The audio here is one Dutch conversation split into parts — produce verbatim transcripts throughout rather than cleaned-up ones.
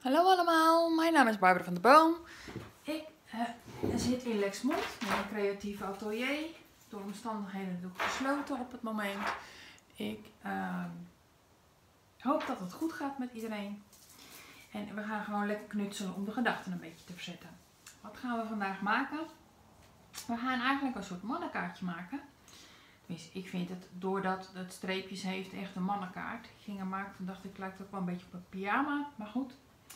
Hallo allemaal, mijn naam is Barbara van der Boom. Ik uh, zit in Lexmond, mijn creatieve atelier. Door omstandigheden natuurlijk gesloten op het moment. Ik uh, hoop dat het goed gaat met iedereen. En we gaan gewoon lekker knutselen om de gedachten een beetje te verzetten. Wat gaan we vandaag maken? We gaan eigenlijk een soort mannenkaartje maken. Dus ik vind het, doordat het streepjes heeft, echt een mannenkaart. Ik ging hem maken, toen dacht ik, lijkt ook wel een beetje op een pyjama, maar goed.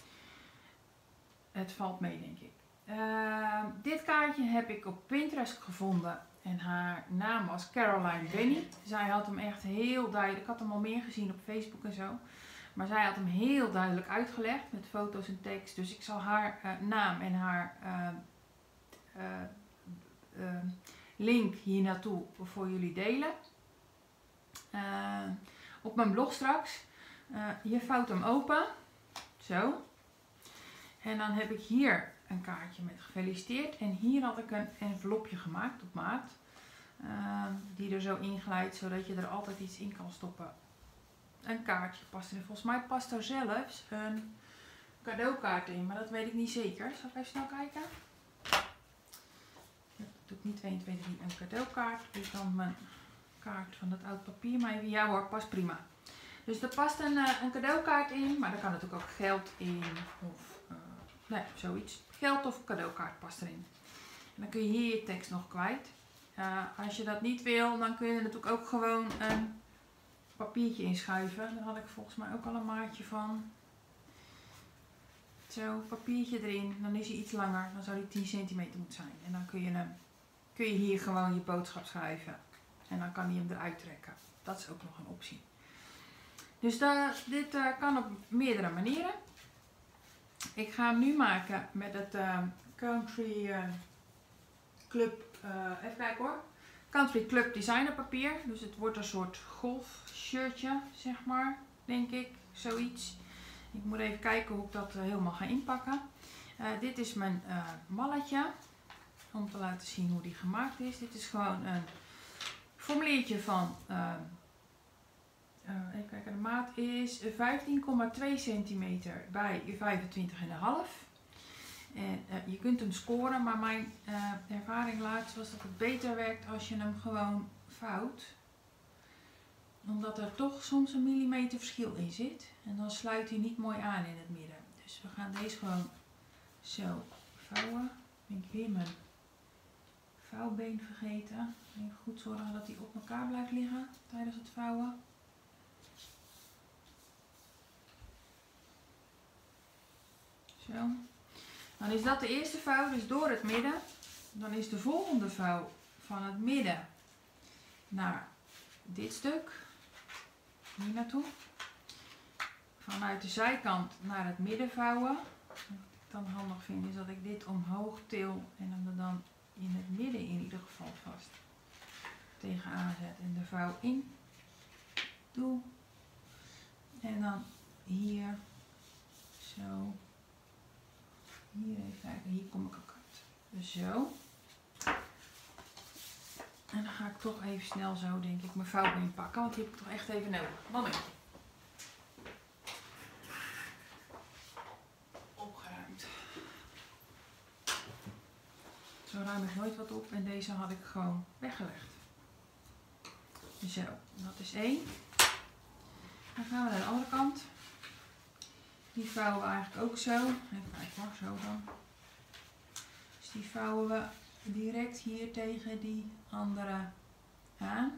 Het valt mee, denk ik. Uh, dit kaartje heb ik op Pinterest gevonden. En haar naam was Caroline Benny. Zij had hem echt heel duidelijk. Ik had hem al meer gezien op Facebook en zo. Maar zij had hem heel duidelijk uitgelegd met foto's en tekst. Dus ik zal haar uh, naam en haar uh, uh, uh, link hier naartoe voor jullie delen. Uh, op mijn blog straks. Uh, je vouwt hem open. Zo. En dan heb ik hier een kaartje met gefeliciteerd. En hier had ik een envelopje gemaakt op maat. Uh, die er zo inglijdt, zodat je er altijd iets in kan stoppen. Een kaartje past er. Volgens mij past er zelfs een cadeaukaart in. Maar dat weet ik niet zeker. Zal ik even snel kijken? Dat doe ik niet twee, twee, drie. Een cadeaukaart. Dus dan mijn kaart van het oud papier. Maar even, ja hoor, past prima. Dus er past een, uh, een cadeaukaart in. Maar er kan natuurlijk ook geld in. Of nee, zoiets. Geld of cadeaukaart past erin. En dan kun je hier je tekst nog kwijt. Uh, als je dat niet wil, dan kun je er natuurlijk ook gewoon een papiertje inschuiven. Daar had ik volgens mij ook al een maatje van. Zo, papiertje erin. Dan is hij iets langer. Dan zou hij tien centimeter moeten zijn. En dan kun je, hem, kun je hier gewoon je boodschap schrijven. En dan kan hij hem eruit trekken. Dat is ook nog een optie. Dus dat, dit uh, kan op meerdere manieren. Ik ga hem nu maken met het uh, Country uh, Club, uh, even kijken hoor, Country Club Designer papier. Dus het wordt een soort golfshirtje, zeg maar, denk ik, zoiets. Ik moet even kijken hoe ik dat uh, helemaal ga inpakken. Uh, dit is mijn uh, malletje, om te laten zien hoe die gemaakt is. Dit is gewoon een formuliertje van... Uh, Uh, even kijken, de maat is vijftien komma twee centimeter bij vijfentwintig komma vijf. En uh, je kunt hem scoren, maar mijn uh, ervaring laatst was dat het beter werkt als je hem gewoon vouwt. Omdat er toch soms een millimeter verschil in zit. En dan sluit hij niet mooi aan in het midden. Dus we gaan deze gewoon zo vouwen. Ben ik weer mijn vouwbeen vergeten. Even goed zorgen dat hij op elkaar blijft liggen tijdens het vouwen. Zo. Dan is dat de eerste vouw, dus door het midden. Dan is de volgende vouw van het midden naar dit stuk. Hier naartoe. Vanuit de zijkant naar het midden vouwen. Wat ik dan handig vind is dat ik dit omhoog til en hem er dan in het midden in ieder geval vast tegenaan zet. En de vouw in doe. En dan hier zo. Hier even kijken, hier kom ik ook uit. Dus zo. En dan ga ik toch even snel zo, denk ik, mijn vouwbeen pakken, want die heb ik toch echt even nodig. Momentje. Opgeruimd. Zo ruim ik nooit wat op en deze had ik gewoon weggelegd. Zo, dat is één. Dan gaan we naar de andere kant. Die vouwen we eigenlijk ook zo. Even kijken hoor, zo dan. Dus die vouwen we direct hier tegen die andere aan.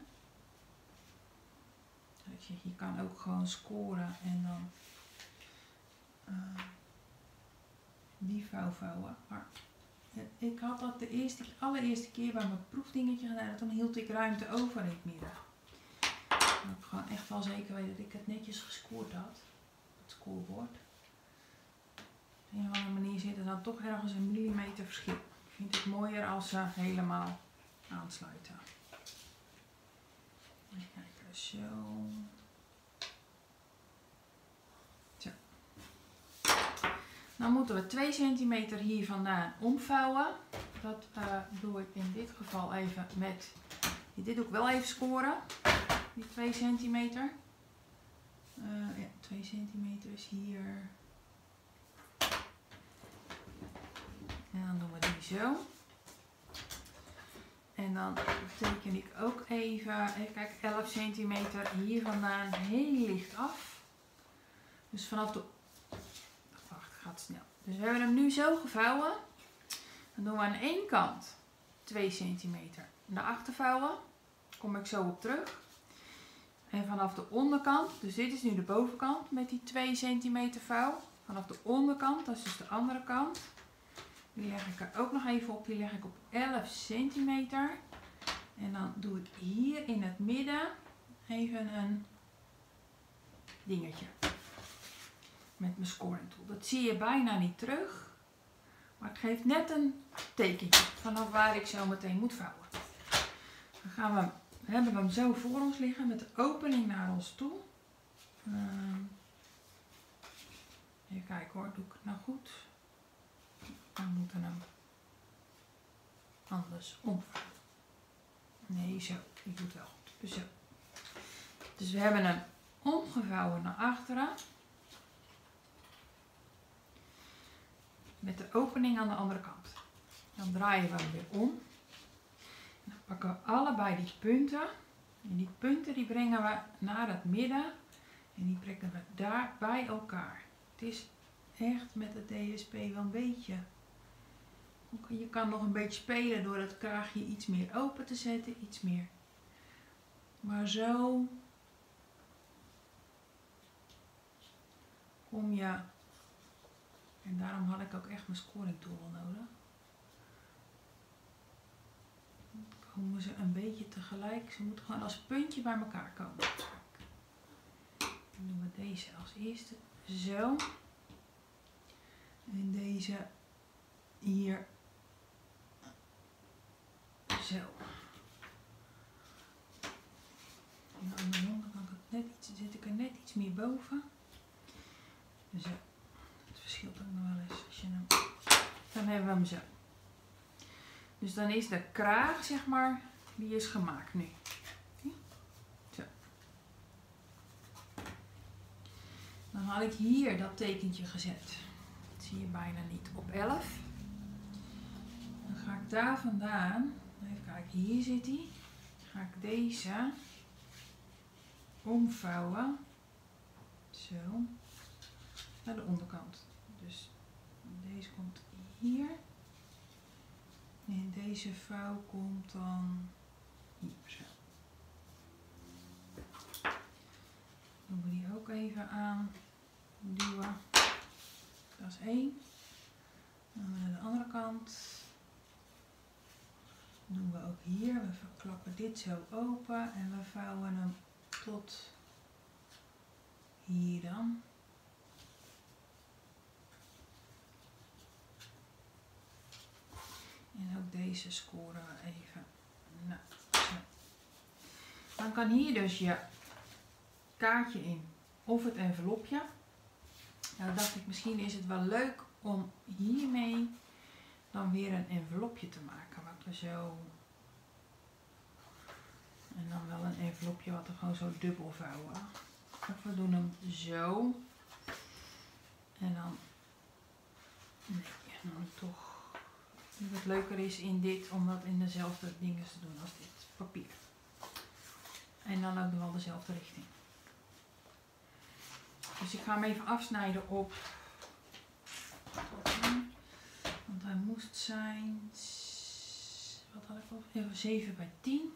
Je, je kan ook gewoon scoren en dan uh, die vouw vouwen. Maar ik had dat de eerste, allereerste keer bij mijn proefdingetje gedaan. Toen hield ik ruimte over in het midden. Dan heb ik gewoon echt wel zeker weten dat ik het netjes gescoord had. Het scorebord. Op een of andere manier zit er dan toch ergens een millimeter verschil. Ik vind het mooier als ze helemaal aansluiten. Even kijken, zo. Zo. Dan moeten we twee centimeter hier vandaan omvouwen. Dat uh, doe ik in dit geval even met, dit doe ik wel even scoren. Die twee centimeter. Uh, ja, twee centimeter is hier zo. En dan teken ik ook even, even kijken, elf centimeter hier vandaan heel licht af. Dus vanaf de, wacht, gaat snel. Dus we hebben hem nu zo gevouwen. Dan doen we aan één kant twee centimeter naar achter vouwen. Daar kom ik zo op terug. En vanaf de onderkant, dus dit is nu de bovenkant met die twee centimeter vouw. Vanaf de onderkant, dat is dus de andere kant. Die leg ik er ook nog even op. Die leg ik op elf centimeter. En dan doe ik hier in het midden even een dingetje. Met mijn scoring tool. Dat zie je bijna niet terug. Maar het geeft net een tekentje vanaf waar ik zo meteen moet vouwen. Dan gaan we, hebben we hem zo voor ons liggen met de opening naar ons toe. Um, even kijken hoor, doe ik het nou goed? We moeten hem anders omvouwen. Nee, zo. Ik doe het wel goed. Zo. Dus we hebben hem omgevouwen naar achteren. Met de opening aan de andere kant. Dan draaien we hem weer om. En dan pakken we allebei die punten. En die punten die brengen we naar het midden. En die brengen we daar bij elkaar. Het is echt met het D S P wel een beetje. Je kan nog een beetje spelen door het kraagje iets meer open te zetten. Iets meer. Maar zo kom je. En daarom had ik ook echt mijn scoring tool nodig. Dan komen ze een beetje tegelijk. Ze moeten gewoon als puntje bij elkaar komen. Dan doen we deze als eerste zo. En deze hier zo. En aan de onderkant net iets, zit ik er net iets meer boven. Zo. Het verschilt ook nog wel eens als je hem. Dan hebben we hem zo. Dus dan is de kraag, zeg maar, die is gemaakt nu. Zo. Dan had ik hier dat tekentje gezet. Dat zie je bijna niet. Op elf. Dan ga ik daar vandaan. Even kijken, hier zit hij. Dan ga ik deze omvouwen. Zo. Naar de onderkant. Dus deze komt hier. En deze vouw komt dan hier zo. Dan doen we die ook even aan. Duwen. Dat is één. Dan gaan we naar de andere kant. Dan doen we ook hier. We klappen dit zo open en we vouwen hem tot hier dan. En ook deze scoren we even. Nou, zo. Dan kan hier dus je kaartje in of het envelopje. Nou dacht ik, misschien is het wel leuk om hiermee dan weer een envelopje te maken. Wat we zo. En dan wel een envelopje wat we gewoon zo dubbel vouwen. Of we doen hem zo. En dan. Nee, dan toch. Wat leuker is in dit, om dat in dezelfde dingen te doen als dit papier. En dan ook wel dezelfde richting. Dus ik ga hem even afsnijden op. Want hij moest zijn. Wat had ik al? Even zeven bij tien.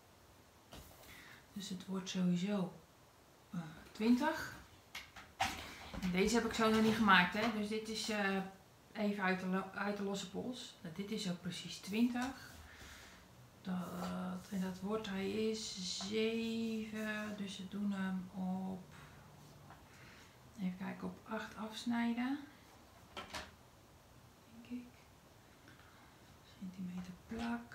Dus het wordt sowieso uh, twintig. En deze heb ik zo nog niet gemaakt, hè? Dus dit is. Uh, Even uit de, uit de losse pols. Dit is ook precies twintig. Dat, en dat wordt, hij is zeven. Dus we doen hem op. Even kijken, op acht afsnijden. Denk ik. Centimeter plak.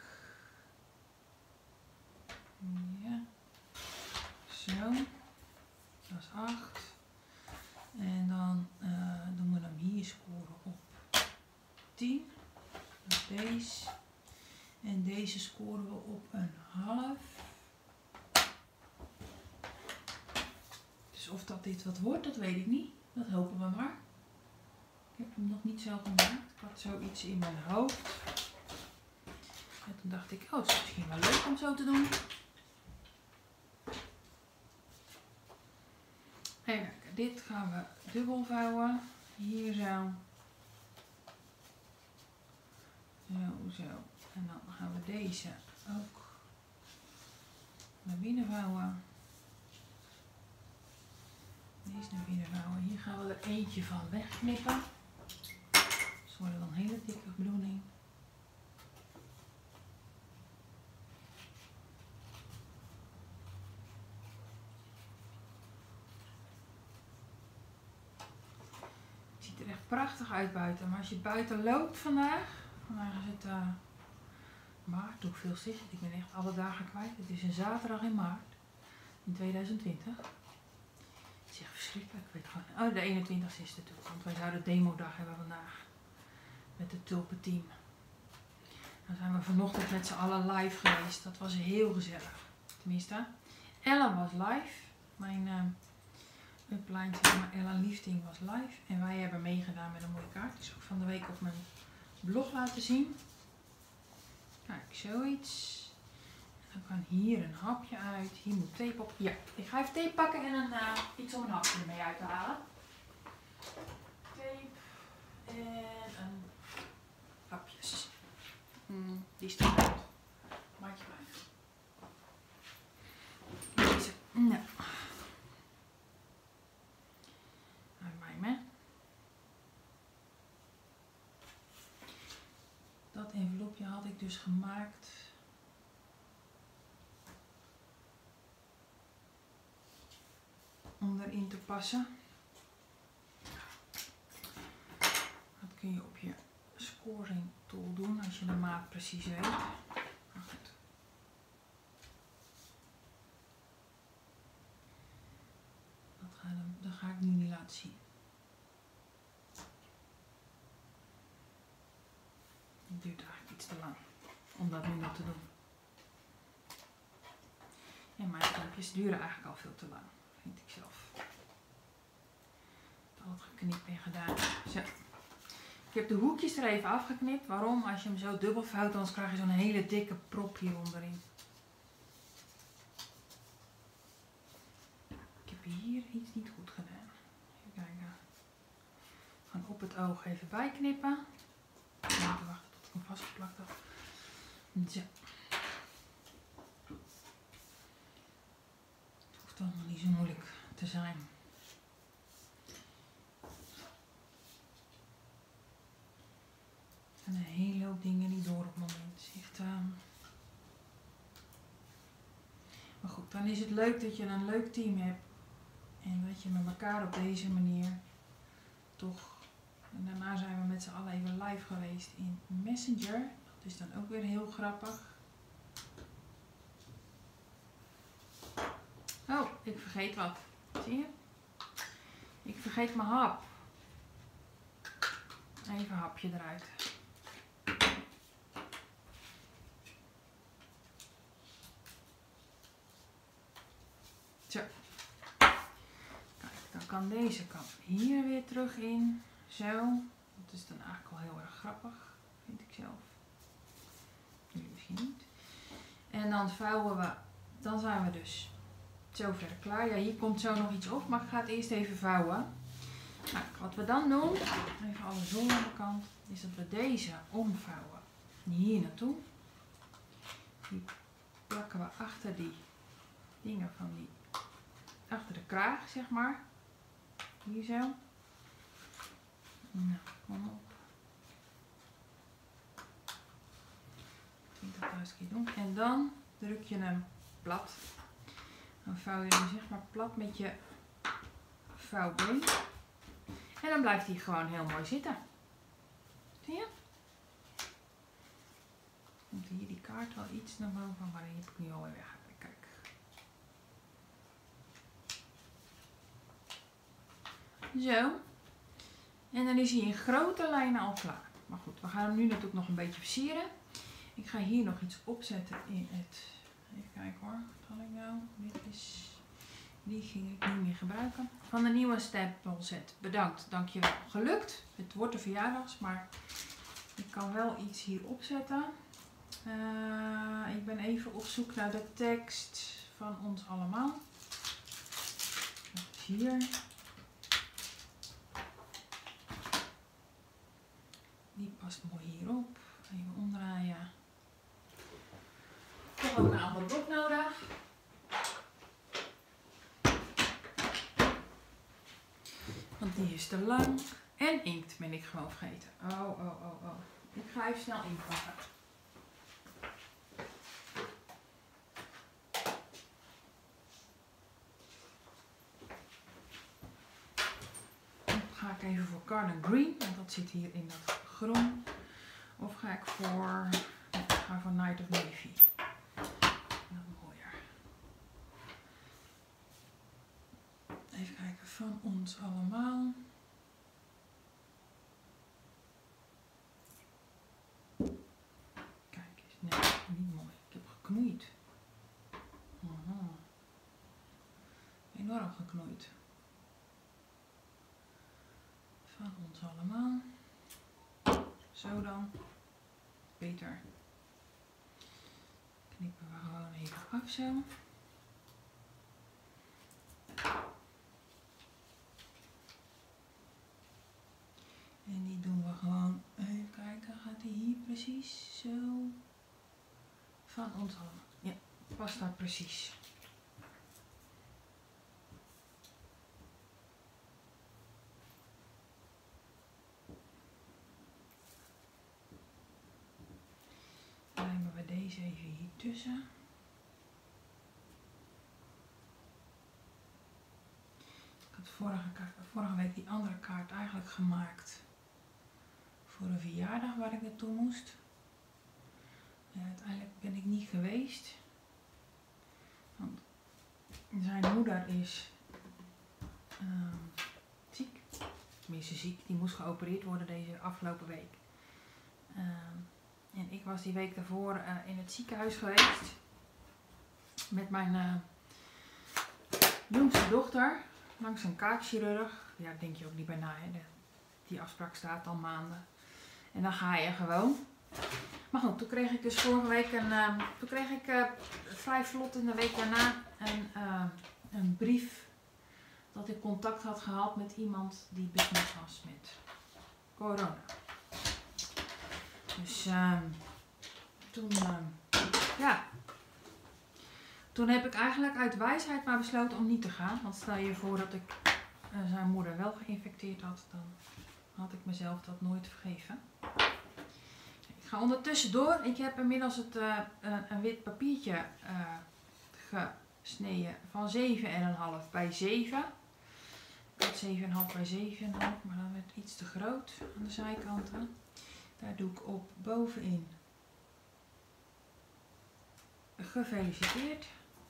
Ja. Zo. Dat is acht. En dan uh, doen we hem hier scoren op tien. Dat is deze. En deze scoren we op een half. Dus of dat dit wat wordt, dat weet ik niet. Dat hopen we maar. Ik heb hem nog niet zo gemaakt. Ik had zoiets in mijn hoofd. En toen dacht ik, oh, het is misschien wel leuk om zo te doen. Even kijken, dit gaan we dubbel vouwen. Hier zo. Zo, zo. En dan gaan we deze ook naar binnen vouwen. Deze naar binnen vouwen. Hier gaan we er eentje van wegknippen. Dus worden dan hele dikke bedoeling. Het ziet er echt prachtig uit buiten. Maar als je buiten loopt vandaag. Vandaag is het uh, maart. Hoeveel is het? Ik ben echt alle dagen kwijt. Het is een zaterdag in maart. In tweeduizend twintig. Het is echt verschrikkelijk. Ik weet gewoon. Oh, de eenentwintigste is het natuurlijk. Want wij zouden demodag hebben vandaag. Met het tulpenteam. Dan zijn we vanochtend met z'n allen live geweest. Dat was heel gezellig. Tenminste. Ellen was live. Mijn uh, upline, zeg maar, Ellen Liefding was live. En wij hebben meegedaan met een mooie kaart. Die is ook van de week op mijn blog laten zien. Kijk, zoiets. En dan kan hier een hapje uit. Hier moet tape op. Ja, ik ga even tape pakken en een, uh, iets om een hapje ermee uit te halen. Tape. En een hapjes. Mm, die staat uit. Maatje blijft. Deze. Nou. Uit mij, hè. Dat envelopje had ik dus gemaakt. Om erin te passen. Dat kun je op je scoring tool doen als je de maat precies weet. Maar goed. Dat ga, dat ga ik nu niet laten zien. Het duurt eigenlijk iets te lang om dat nu nog te doen. En mijn knopjes duren eigenlijk al veel te lang, vind ik zelf. Al het geknipt en gedaan. Zo. Ik heb de hoekjes er even afgeknipt. Waarom? Als je hem zo dubbel vouwt, dan krijg je zo'n hele dikke prop hier onderin. Ik heb hier iets niet goed gedaan. Even kijken. Gewoon op het oog even bijknippen. Even wachten tot ik hem vastgeplakt heb. Zo. Het hoeft allemaal niet zo moeilijk te zijn. En een hele hoop dingen niet door op het moment. Echt, uh... Maar goed, dan is het leuk dat je een leuk team hebt. En dat je met elkaar op deze manier toch... En daarna zijn we met z'n allen even live geweest in Messenger. Dat is dan ook weer heel grappig. Oh, ik vergeet wat. Zie je? Ik vergeet mijn hap. Even een hapje eruit. Zo. Kijk, dan kan deze kant hier weer terug in. Zo. Dat is dan eigenlijk wel heel erg grappig. Vind ik zelf. Jullie misschien niet. En dan vouwen we. Dan zijn we dus zover klaar. Ja, hier komt zo nog iets op. Maar ik ga het eerst even vouwen. Nou, wat we dan doen. Even alle zon aan de kant. Is dat we deze omvouwen. Hier naartoe. Die plakken we achter die dingen van die. Achter de kraag, zeg maar. Hier zo. Nou, kom op. twintigduizend keer doen. En dan druk je hem plat. Dan vouw je hem zeg maar plat met je vouwbeen. En dan blijft hij gewoon heel mooi zitten. Zie je? Komt hier die kaart wel iets naar boven, maar die heb ik nu alweer weg. Kijk. Zo. En dan is hij in grote lijnen al klaar. Maar goed, we gaan hem nu natuurlijk nog een beetje versieren. Ik ga hier nog iets opzetten in het... Even kijken hoor. Wat had ik nou? Dit is... Die ging ik niet meer gebruiken. Van de nieuwe stempelset. Bedankt. Dankjewel. Gelukt. Het wordt de verjaardags, maar ik kan wel iets hier opzetten. Uh, ik ben even op zoek naar de tekst van ons allemaal. Dat is hier. Die past mooi hierop. Even omdraaien. Ik heb ook een andere blok nodig. Want die is te lang. En inkt ben ik gewoon vergeten. Oh, oh, oh, oh. Ik ga even snel inkt pakken. Dan ga ik even voor Carden Green. Want dat zit hier in dat groen. Of ga ik voor... Nee, ik ga voor Night of Navy. Dat mooier. Even kijken van ons allemaal. Kijk eens. Nee, niet mooi. Ik heb geknoeid. Aha. Enorm geknoeid. Van ons allemaal. Zo dan. Beter. Knippen we gewoon even af zo. En die doen we gewoon, even kijken, gaat die hier precies zo van ons allemaal. Ja, past daar precies. Dan nemen we deze even hier tussen. Ik had vorige, vorige week die andere kaart eigenlijk gemaakt voor een verjaardag waar ik naartoe moest. Ja, uiteindelijk ben ik niet geweest. Want zijn moeder is uh, ziek. Tenminste ziek. Die moest geopereerd worden deze afgelopen week. Uh, en ik was die week daarvoor uh, in het ziekenhuis geweest. Met mijn uh, jongste dochter. Langs een kaakchirurg. Ja, denk je ook niet bij na. Hè? De, die afspraak staat al maanden. En dan ga je gewoon. Maar goed, toen kreeg ik dus vorige week een, uh, toen kreeg ik uh, vrij vlot in de week daarna een, uh, een brief dat ik contact had gehad met iemand die besmet was met corona. Dus uh, toen, uh, ja, toen heb ik eigenlijk uit wijsheid maar besloten om niet te gaan. Want stel je voor dat ik uh, zijn moeder wel geïnfecteerd had, dan had ik mezelf dat nooit vergeven. Ik ga ondertussen door. Ik heb inmiddels het, uh, een, een wit papiertje uh, gesneden van zeven komma vijf bij zeven. Ik had zeven komma vijf bij zeven komma vijf, maar dan werd het iets te groot aan de zijkanten. Daar doe ik op bovenin gefeliciteerd.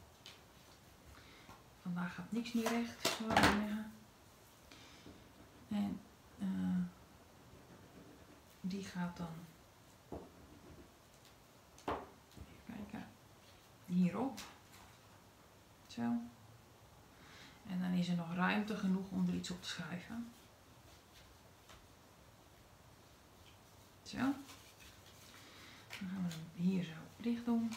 Vandaag gaat niks meer recht, zou ik zeggen. En uh, die gaat dan hierop. Zo. En dan is er nog ruimte genoeg om er iets op te schrijven. Zo. Dan gaan we hem hier zo dicht doen.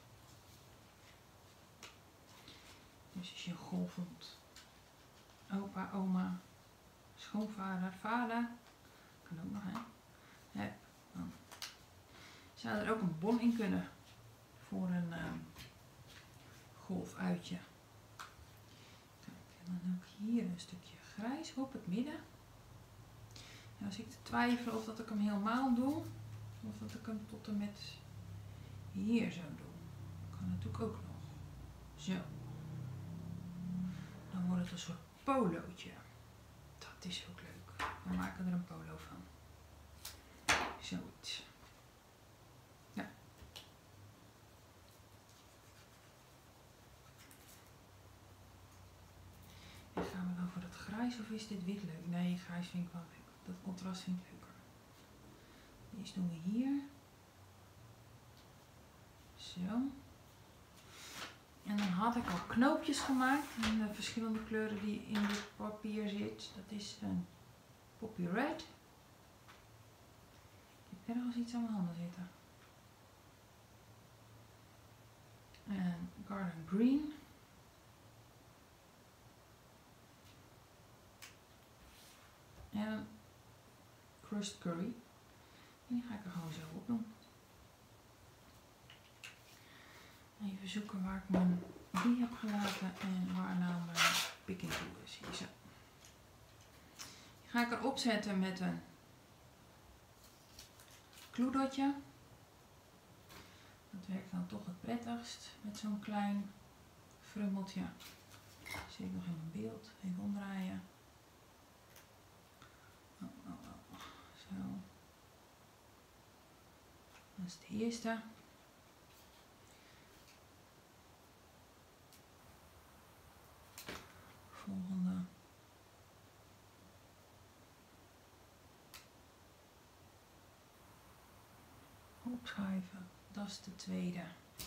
Dus als je golvend opa, oma, schoonvader, vader, kan ook nog hè. Ja, dan zou er ook een bon in kunnen. Voor een uh, golfuitje. Kijk, en dan doe ik hier een stukje grijs op het midden. En als ik te twijfelen of dat ik hem helemaal doe, of dat ik hem tot en met hier zo doe. Dat kan natuurlijk ook nog. Zo. Dan wordt het een soort polootje. Dat is ook leuk. We maken er een polo van. Zoiets. Ja. En gaan we dan voor dat grijs of is dit wit leuk? Nee, grijs vind ik wel leuk. Dat contrast vind ik leuker. Deze doen we hier. Zo. En dan had ik al knoopjes gemaakt in de verschillende kleuren die in dit papier zit. Dat is een Poppy Red. Ik heb ergens iets aan mijn handen zitten. En Garden Green. En Crust Curry. En die ga ik er gewoon zo op doen. Even zoeken waar ik mijn die heb gelaten en waar nou mijn picking tool is. Hier zo. Die ga ik erop zetten met een kloedotje. Dat werkt dan toch het prettigst met zo'n klein frummeltje. Zit ik nog in mijn beeld. Even omdraaien. Oh, oh, oh. Zo. Dat is de eerste. Volgende. Opschuiven. Dat is de tweede.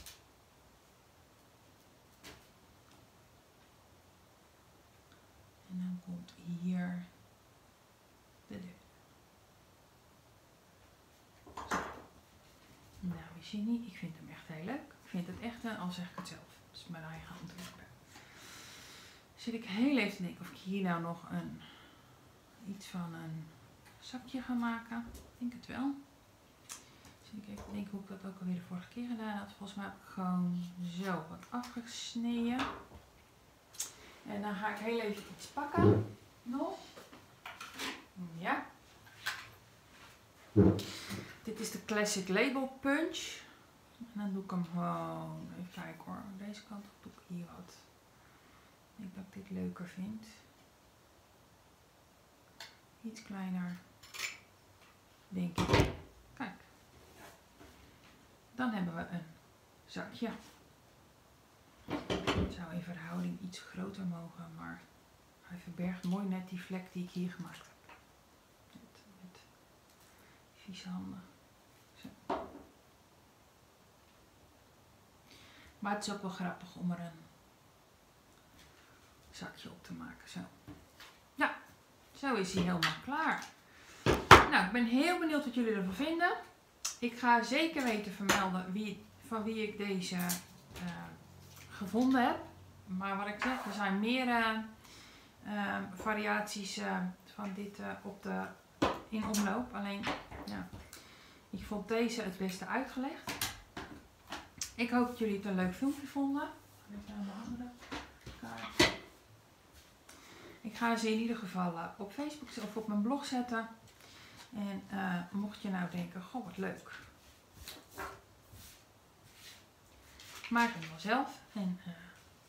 En dan komt hier de derde. Zo. Nou, Virginie, ik vind hem echt heel leuk. Ik vind het echt, een, al zeg ik het zelf, het is mijn eigen ontwerpen. Zit ik heel even te denken of ik hier nou nog een iets van een zakje ga maken. Ik denk het wel. Zit ik even te denken hoe ik dat ook alweer de vorige keer gedaan had. Volgens mij heb ik gewoon zo wat afgesneden. En dan ga ik heel even iets pakken. Nog. Ja. Dit is de Classic Label Punch. En dan doe ik hem gewoon. Even kijken hoor. Aan deze kant doe ik hier wat. Ik denk dat ik dit leuker vind. Iets kleiner. Denk ik. Kijk. Dan hebben we een zakje. Het zou in verhouding iets groter mogen, maar hij verbergt mooi net die vlek die ik hier gemaakt heb. Met, met vieze handen. Zo. Maar het is ook wel grappig om er een zakje op te maken. Zo. Ja, zo is hij helemaal klaar. Nou, ik ben heel benieuwd wat jullie ervan vinden. Ik ga zeker weten vermelden wie, van wie ik deze uh, gevonden heb. Maar wat ik zeg, er zijn meer uh, uh, variaties uh, van dit uh, op de, in omloop. Alleen, ja, ik vond deze het beste uitgelegd. Ik hoop dat jullie het een leuk filmpje vonden. Dit aan de andere kaart. Ik ga ze in ieder geval uh, op Facebook of op mijn blog zetten. En uh, mocht je nou denken, goh wat leuk. Maak hem wel zelf. En uh,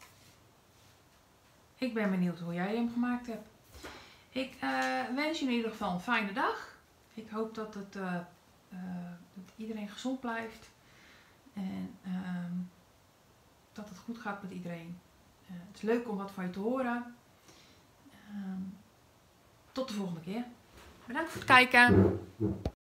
ik ben benieuwd hoe jij hem gemaakt hebt. Ik uh, wens je in ieder geval een fijne dag. Ik hoop dat, het, uh, uh, dat iedereen gezond blijft. En uh, dat het goed gaat met iedereen. Uh, het is leuk om wat van je te horen. Uh, tot de volgende keer. Bedankt voor het kijken.